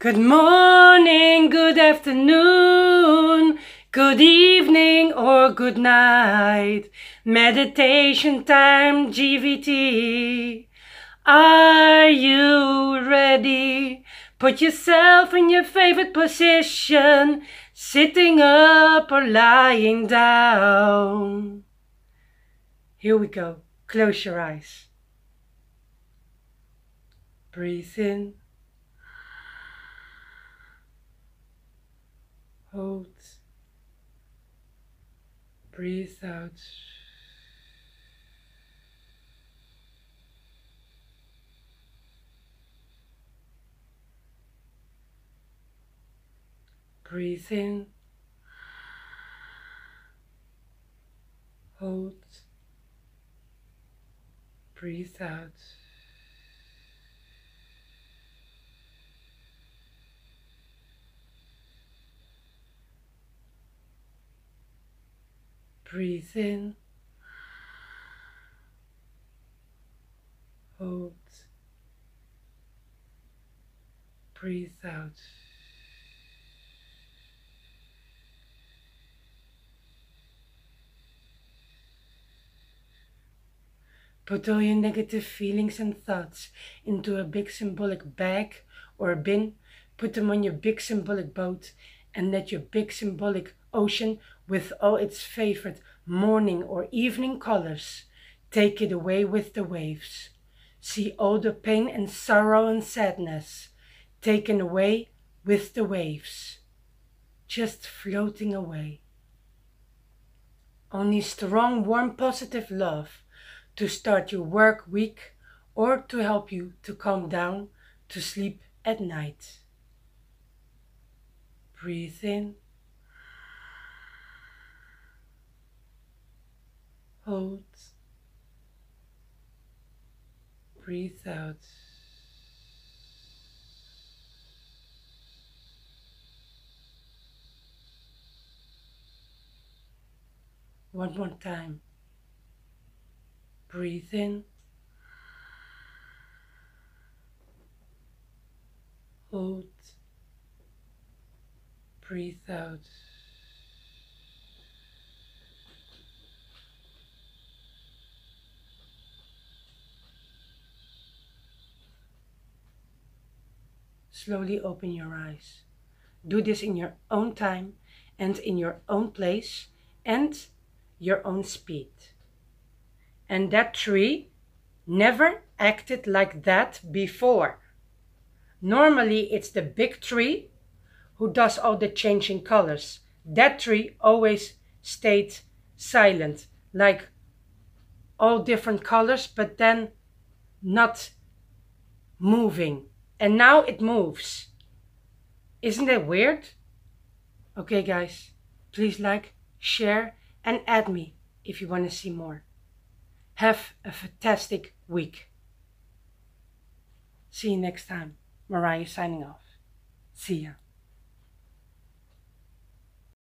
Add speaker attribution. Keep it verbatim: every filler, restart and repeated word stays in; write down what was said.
Speaker 1: Good morning, good afternoon, good evening or good night. Meditation time, G V T. Are you ready? Put yourself in your favorite position, sitting up or lying down. Here we go. Close your eyes. Breathe in. Hold. Breathe out. Breathe in. Hold. Breathe out. Breathe in. Hold. Breathe out. Put all your negative feelings and thoughts into a big symbolic bag or a bin. Put them on your big symbolic boat and let your big symbolic ocean with all its favorite morning or evening colors take it away with the waves. See all the pain and sorrow and sadness taken away with the waves, just floating away. Only strong, warm, positive love to start your work week or to help you to calm down, to sleep at night. Breathe in. Hold. Breathe out. One more time. Breathe in. Hold. Breathe out. Slowly open your eyes. Do this in your own time and in your own place and your own speed. And that tree never acted like that before. Normally it's the big tree who does all the changing colors. That tree always stayed silent, like all different colors, but then not moving. And now it moves. Isn't that weird? Okay guys, please like, share and add me if you want to see more. Have a fantastic week. See you next time. Mariah signing off. See ya.